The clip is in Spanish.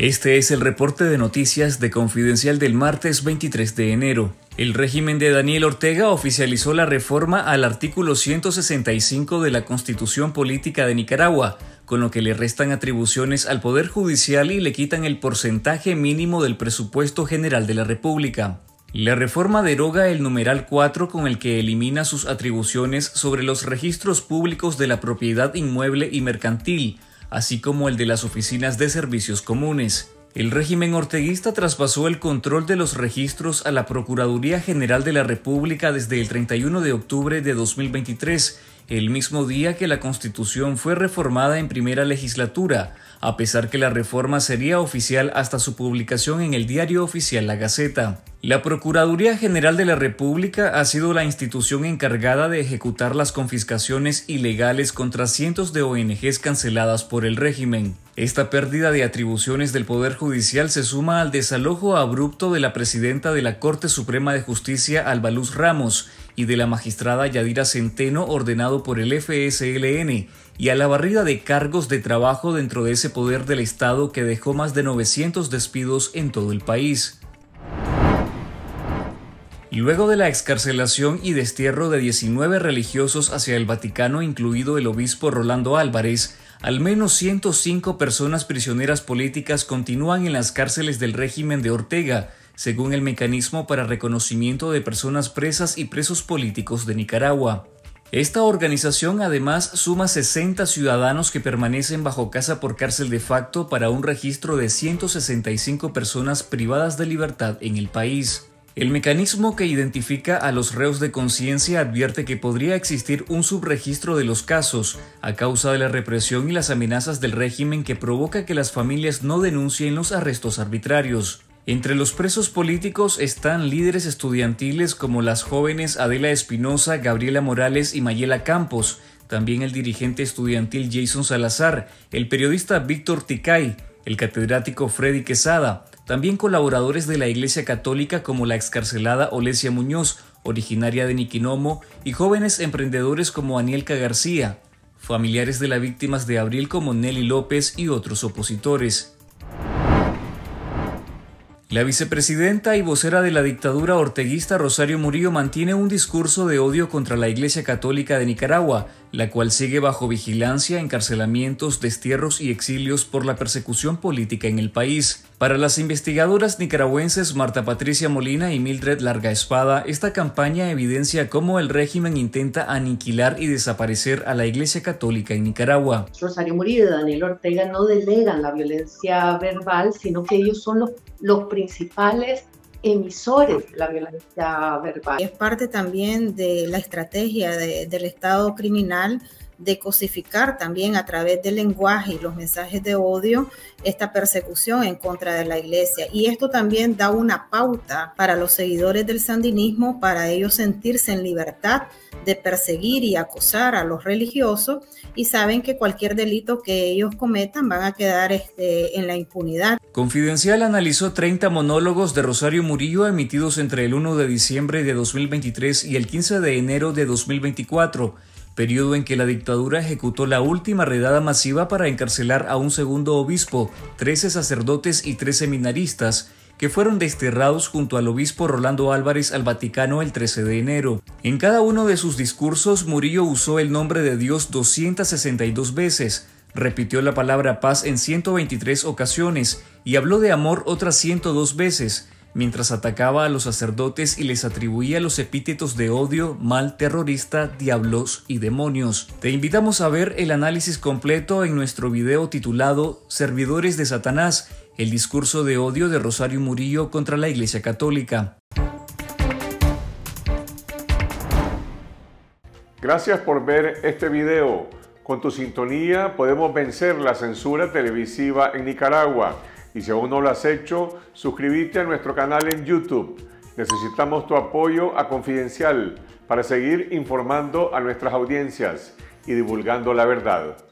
Este es el reporte de noticias de Confidencial del martes 23 de enero. El régimen de Daniel Ortega oficializó la reforma al artículo 165 de la Constitución Política de Nicaragua, con lo que le restan atribuciones al Poder Judicial y le quitan el porcentaje mínimo del presupuesto general de la República. La reforma deroga el numeral 4 con el que elimina sus atribuciones sobre los registros públicos de la propiedad inmueble y mercantil, así como el de las oficinas de servicios comunes. El régimen orteguista traspasó el control de los registros a la Procuraduría General de la República desde el 31 de octubre de 2023, el mismo día que la Constitución fue reformada en primera legislatura, a pesar que la reforma sería oficial hasta su publicación en el Diario Oficial La Gaceta. La Procuraduría General de la República ha sido la institución encargada de ejecutar las confiscaciones ilegales contra cientos de ONGs canceladas por el régimen. Esta pérdida de atribuciones del Poder Judicial se suma al desalojo abrupto de la presidenta de la Corte Suprema de Justicia, Alba Luz Ramos, y de la magistrada Yadira Centeno, ordenado por el FSLN, y a la barrida de cargos de trabajo dentro de ese poder del Estado que dejó más de 900 despidos en todo el país. Luego de la excarcelación y destierro de 19 religiosos hacia el Vaticano, incluido el obispo Rolando Álvarez, al menos 105 personas prisioneras políticas continúan en las cárceles del régimen de Ortega, según el Mecanismo para Reconocimiento de Personas Presas y Presos Políticos de Nicaragua. Esta organización además suma 60 ciudadanos que permanecen bajo casa por cárcel de facto para un registro de 165 personas privadas de libertad en el país. El mecanismo que identifica a los reos de conciencia advierte que podría existir un subregistro de los casos a causa de la represión y las amenazas del régimen que provoca que las familias no denuncien los arrestos arbitrarios. Entre los presos políticos están líderes estudiantiles como las jóvenes Adela Espinosa, Gabriela Morales y Mayela Campos, también el dirigente estudiantil Jason Salazar, el periodista Víctor Ticay, el catedrático Freddy Quesada, también colaboradores de la Iglesia Católica como la excarcelada Olesia Muñoz, originaria de Niquinomo, y jóvenes emprendedores como Anielka García, familiares de las víctimas de abril como Nelly López y otros opositores. La vicepresidenta y vocera de la dictadura orteguista Rosario Murillo mantiene un discurso de odio contra la Iglesia Católica de Nicaragua, la cual sigue bajo vigilancia, encarcelamientos, destierros y exilios por la persecución política en el país. Para las investigadoras nicaragüenses Marta Patricia Molina y Mildred Larga Espada, esta campaña evidencia cómo el régimen intenta aniquilar y desaparecer a la Iglesia Católica en Nicaragua. Rosario Murillo y Daniel Ortega no delegan la violencia verbal, sino que ellos son los principales emisores de la violencia verbal. Es parte también de la estrategia del Estado criminal de cosificar también a través del lenguaje y los mensajes de odio esta persecución en contra de la Iglesia. Y esto también da una pauta para los seguidores del sandinismo, para ellos sentirse en libertad de perseguir y acosar a los religiosos, y saben que cualquier delito que ellos cometan van a quedar en la impunidad. Confidencial analizó 30 monólogos de Rosario Murillo emitidos entre el 1 de diciembre de 2023 y el 15 de enero de 2024, periodo en que la dictadura ejecutó la última redada masiva para encarcelar a un segundo obispo, 13 sacerdotes y 3 seminaristas, que fueron desterrados junto al obispo Rolando Álvarez al Vaticano el 13 de enero. En cada uno de sus discursos, Murillo usó el nombre de Dios 262 veces, repitió la palabra paz en 123 ocasiones y habló de amor otras 102 veces, mientras atacaba a los sacerdotes y les atribuía los epítetos de odio, mal, terrorista, diablos y demonios. Te invitamos a ver el análisis completo en nuestro video titulado Servidores de Satanás, el discurso de odio de Rosario Murillo contra la Iglesia Católica. Gracias por ver este video. Con tu sintonía podemos vencer la censura televisiva en Nicaragua. Y si aún no lo has hecho, suscríbete a nuestro canal en YouTube. Necesitamos tu apoyo a Confidencial para seguir informando a nuestras audiencias y divulgando la verdad.